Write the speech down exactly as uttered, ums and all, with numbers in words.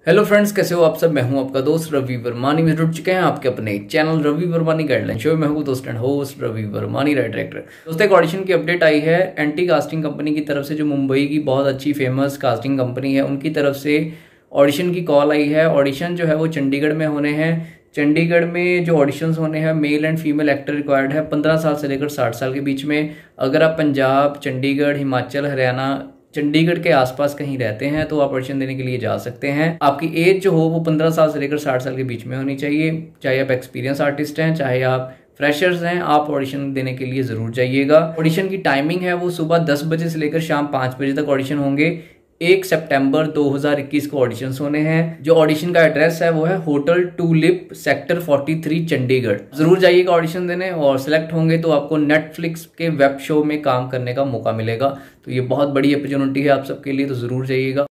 Hello friends, कैसे हो आप सब। मैं हूं आपका दोस्त रवि वर्मानी में जुड़ चुके हैं आपके अपने channel Ravi Varmani guideline show में। हूं दोस्त and host Ravi Varmani right director. दोस्तों, एक ऑडिशन की अपडेट आई है एंटी कास्टिंग कंपनी की तरफ से, जो मुंबई की बहुत अच्छी फेमस कास्टिंग कंपनी है, उनकी तरफ से ऑडिशन की कॉल आई है। ऑडिशन जो है वो चंडीगढ़ में होने हैं। चंडीगढ़ में जो ऑडिशंस होने हैं, male and female actor required है पंद्रह साल से लेकर साठ साल के बीच में। अगर आप पंजाब, चंडीगढ़, हिमाचल, हरियाणा, चंडीगढ़ के आसपास कहीं रहते हैं तो आप ऑडिशन देने के लिए जा सकते हैं। आपकी एज जो हो वो पंद्रह साल से लेकर साठ साल के बीच में होनी चाहिए। चाहे आप एक्सपीरियंस आर्टिस्ट हैं, चाहे आप फ्रेशर्स हैं, आप ऑडिशन देने के लिए जरूर जाइएगा। ऑडिशन की टाइमिंग है वो सुबह दस बजे से लेकर शाम पाँच बजे तक ऑडिशन होंगे। एक सितंबर दो हज़ार इक्कीस को ऑडिशंस होने हैं। जो ऑडिशन का एड्रेस है वो है होटल टूलिप सेक्टर तैंतालीस चंडीगढ़। जरूर जाइएगा ऑडिशन देने, और सिलेक्ट होंगे तो आपको नेटफ्लिक्स के वेब शो में काम करने का मौका मिलेगा। तो ये बहुत बड़ी अपॉर्चुनिटी है आप सबके लिए, तो जरूर जाइएगा।